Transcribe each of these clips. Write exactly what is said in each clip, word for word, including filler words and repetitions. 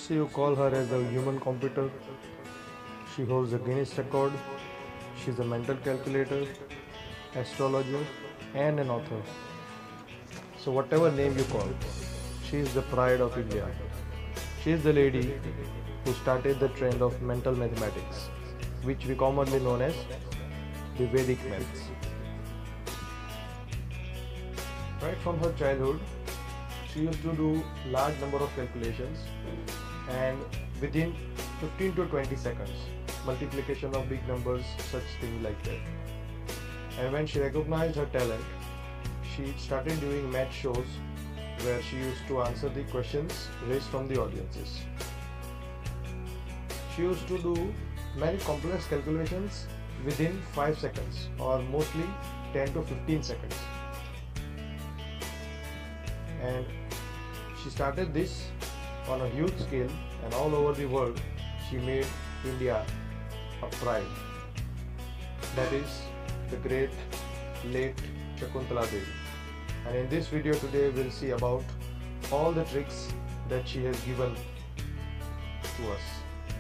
Mostly you call her as a human computer. She holds a Guinness record. She's a mental calculator, astrologer, and an author. So whatever name you call, she is the pride of India. She is the lady who started the trend of mental mathematics, which we commonly known as the Vedic maths. Right from her childhood, she used to do large number of calculations, and within fifteen to twenty seconds, multiplication of big numbers, such things like that. And when she recognized her talent, she started doing math shows where she used to answer the questions raised from the audiences. She used to do many complex calculations within five seconds or mostly ten to fifteen seconds. And she started this on a huge scale, and all over the world she made India a pride. That is the great late Shakuntala Devi. And in this video today we'll see about all the tricks that she has given to us.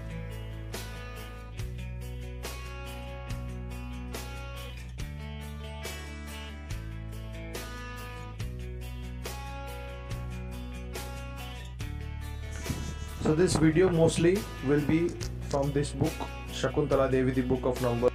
So this video mostly will be from this book, Shakuntala Devi, the Book of Numbers.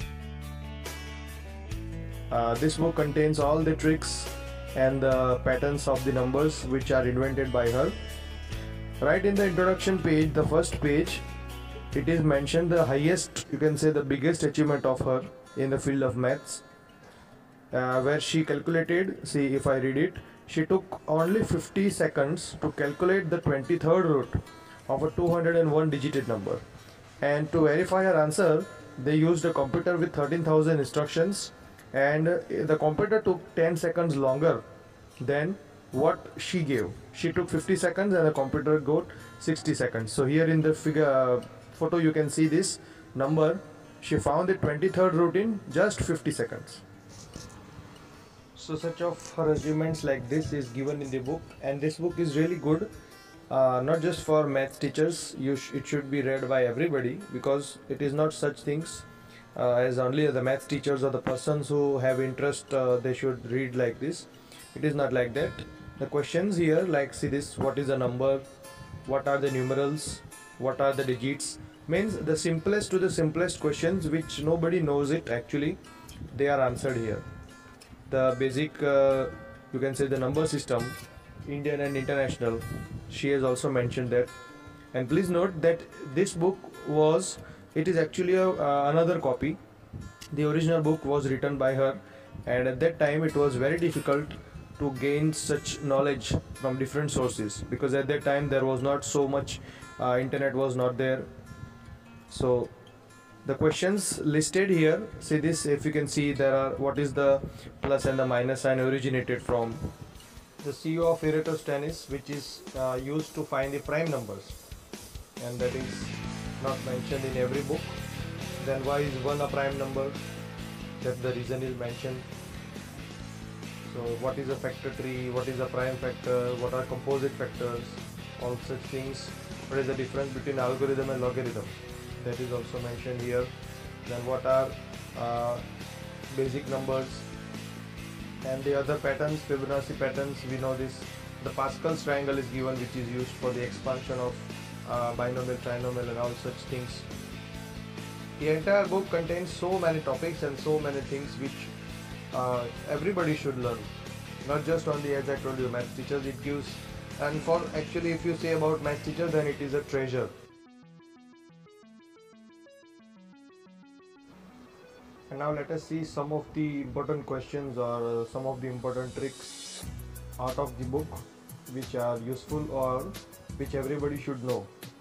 Uh, this book contains all the tricks and the patterns of the numbers which are invented by her. Right in the introduction page, the first page, it is mentioned the highest, you can say the biggest achievement of her in the field of maths, uh, where she calculated, see if I read it, she took only fifty seconds to calculate the twenty-third root of a two hundred one digit number. And to verify her answer, they used a computer with thirteen thousand instructions, and the computer took ten seconds longer than what she gave. She took fifty seconds and the computer got sixty seconds. So here in the figure uh, photo you can see this number. She found the twenty-third root in just fifty seconds. So such of her achievements like this is given in the book, and this book is really good, uh, not just for maths teachers. You sh it should be read by everybody, because it is not such things uh, as only the maths teachers or the persons who have interest uh, they should read like this. It is not like that. The questions here, like see this, what is a number, what are the numerals, what are the digits, means the simplest to the simplest questions which nobody knows it actually, they are answered here. The basic, uh, you can say the number system, Indian and international, she has also mentioned that. And please note that this book was, it is actually a, uh, another copy. The original book was written by her, and at that time it was very difficult to gain such knowledge from different sources, because at that time there was not so much, uh, internet was not there. So the questions listed here, see this, if you can see, there are what is the plus and the minus sign originated from the C E O of Eratosthenes, which is uh, used to find the prime numbers, and that is not mentioned in every book. Then why is one a prime number? That the reason is mentioned. So what is a factor tree, what is a prime factor, what are composite factors, all such things. What is the difference between algorithm and logarithm? That is also mentioned here. Then what are uh, basic numbers, and the other patterns, Fibonacci patterns, we know this. The Pascal's triangle is given, which is used for the expansion of uh, binomial, trinomial and all such things. The entire book contains so many topics and so many things which uh, everybody should learn, not just only, as I told you, math teachers. It gives, and for actually if you say about math teacher, then it is a treasure. And now let us see some of the important questions or uh, some of the important tricks out of the book which are useful or which everybody should know.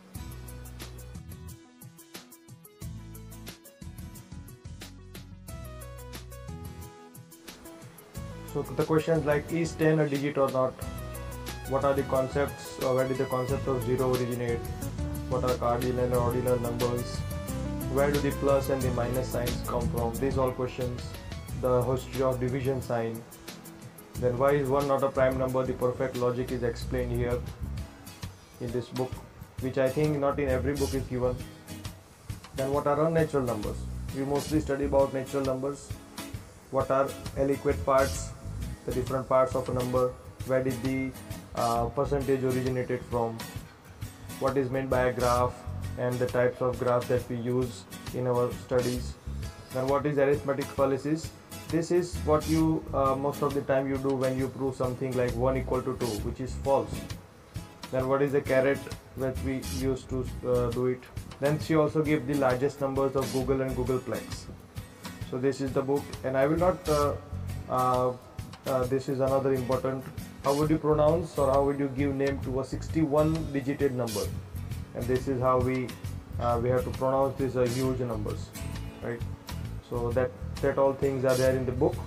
So the questions like, is ten a digit or not? What are the concepts, or where did the concept of zero originate? What are cardinal and ordinal numbers? Where do the plus and the minus signs come from? These all questions. The history of division sign. Then why is one not a prime number? The perfect logic is explained here in this book. which I think not in every book is given. Then what are unnatural numbers? We mostly study about natural numbers. What are aliquot parts, the different parts of a number, where did the uh, percentage originated from, what is meant by a graph and the types of graphs that we use in our studies. Then what is arithmetic fallacies? This is what you uh, most of the time you do when you prove something like one equal to two, which is false. Then what is a caret, which we used to uh, do it. Then she also gave the largest numbers of Google and Googleplex. So this is the book, and I will not uh, uh, uh, this is another important, how would you pronounce or how would you give name to a sixty-one digited number, and this is how we uh, we have to pronounce these uh, huge numbers, right? So that that all things are there in the book,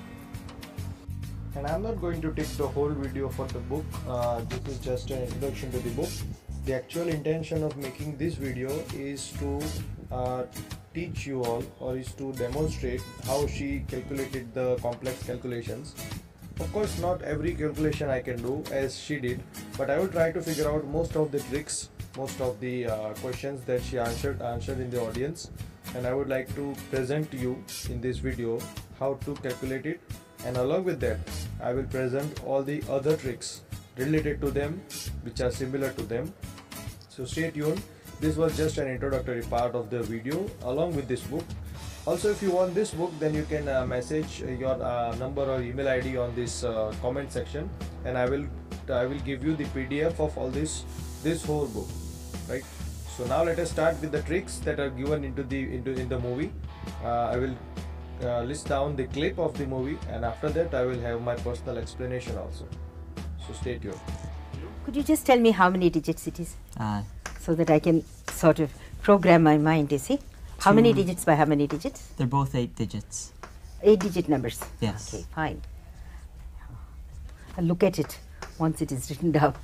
and I'm not going to take the whole video for the book. Uh, this is just an introduction to the book. The actual intention of making this video is to uh, teach you all, or is to demonstrate how she calculated the complex calculations. Of course, not every calculation I can do as she did, but I will try to figure out most of the tricks, most of the uh, questions that she answered answered in the audience, and I would like to present to you in this video how to calculate it, and along with that I will present all the other tricks related to them which are similar to them. So stay tuned. This was just an introductory part of the video along with this book. Also, if you want this book, then you can uh, message your uh, number or email I D on this uh, comment section, and I will I will give you the P D F of all this this whole book, right? So now let us start with the tricks that are given into the into in the movie. Uh, I will uh, list down the clip of the movie, and after that I will have my personal explanation also. So stay tuned. Could you just tell me how many digits it is? Uh, So that I can sort of program my mind, you see? How many Two. digits by how many digits? they're both eight digits. Eight digit numbers. Yes. Okay, fine. I'll look at it once it is written down.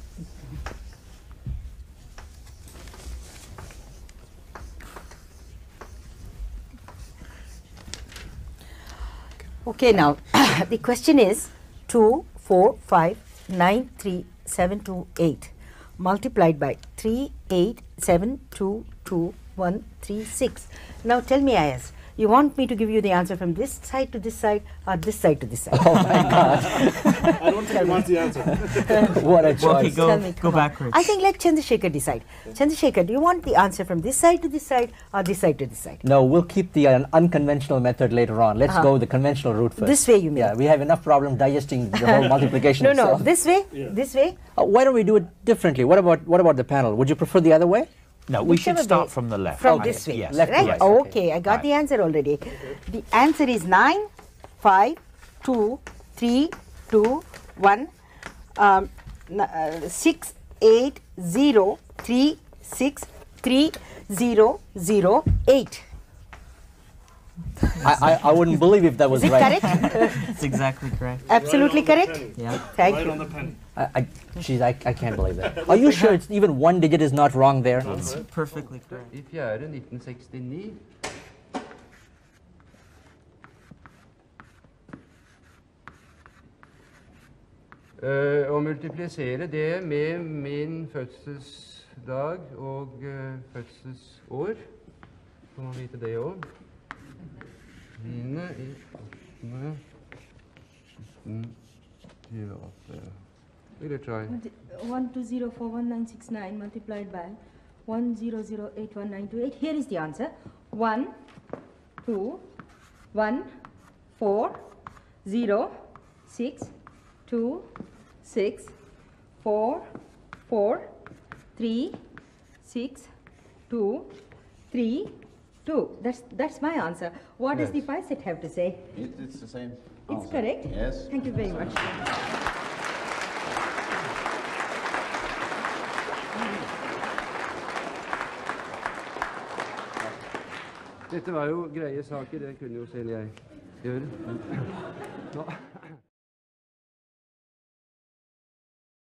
Okay, now the question is two, four, five, nine, three, seven, two, eight multiplied by three, eight, seven, two, two, one, three, six. Now tell me, Ayaz, you want me to give you the answer from this side to this side or this side to this side? Oh my God. I don't think he wants the answer. What a Well, choice. okay, go, Tell me, go come on. backwards. I think let Chandrasekhar decide. Chandrasekhar, do you want the answer from this side to this side or this side to this side? No, we'll keep the uh, unconventional method later on. Let's Uh-huh. go the conventional route first. This way, you mean? Yeah, we have enough problem digesting the whole multiplication No, no, itself. this way, Yeah. this way. Uh, why don't we do it differently? What about what about the panel? Would you prefer the other way? No, we should Whichever start way. from the left. From I this think. way, Yes. Left to right? right, Oh, okay. okay, I got Right. the answer already. The answer is nine, five, two, three, two, one, um, n- uh, six, eight, zero, three, six, three, zero, zero, eight. I, I I wouldn't believe if that was Is it right. correct? It's exactly correct. Absolutely Right on the correct. penny. Yeah. Thank Right you. on the penny. I, I, geez, I, I can't believe that. Are you sure it's even one digit is not wrong there? It's perfectly correct. I fjerde nitten sekstini. Eh, å multiplisere det med min fødselsdag og eh, fødselsår. Får man vite det òg. Mine i åttende sytten tjueåtte. Will you try? one two zero four one nine six nine multiplied by one zero zero eight one nine two eight. Here is the answer. one, two, one, four, zero, six, two, six, four, four, three, six, two, three, two. That's that's my answer. What does the Yes. pi set have to say? It, it's the same. It's answer. correct. Yes. Thank you very much. Dette var jo greie saker, det kunne jo selv jeg gjøre.